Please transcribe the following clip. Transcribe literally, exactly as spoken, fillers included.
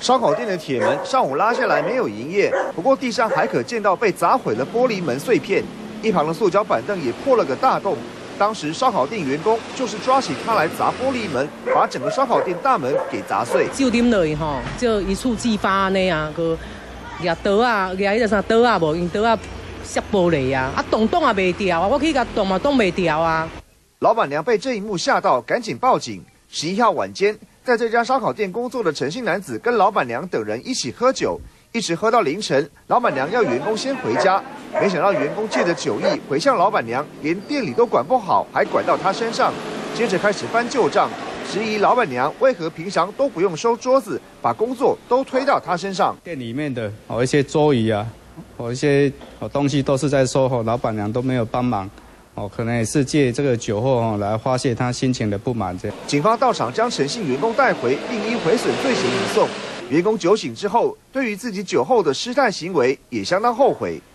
烧烤店的铁门上午拉下来没有营业，不过地上还可见到被砸毁的玻璃门碎片，一旁的塑胶板凳也破了个大洞。当时烧烤店员工就是抓起它来砸玻璃门，把整个烧烤店大门给砸碎。 酒啉落去吼，就一触即发安尼啊，个举刀啊，举迄个啥刀啊无，用刀啊削玻璃啊，啊动动也袂掉啊，我去甲动嘛动袂掉啊。 老板娘被这一幕吓到，赶紧报警。十一号晚间，在这家烧烤店工作的陈姓男子跟老板娘等人一起喝酒，一直喝到凌晨。老板娘要员工先回家，没想到员工借着酒意回向老板娘，连店里都管不好，还管到她身上。接着开始翻旧账，质疑老板娘为何平常都不用收桌子，把工作都推到她身上。 店里面的哦一些桌椅啊，哦一些哦东西都是在收后，老板娘都没有帮忙。哦，可能也是借这个酒后哦来发泄他心情的不满。这样， 警方到场将陈姓员工带回，并依毁损罪行移送。员工酒醒之后，对于自己酒后的失态行为也相当后悔。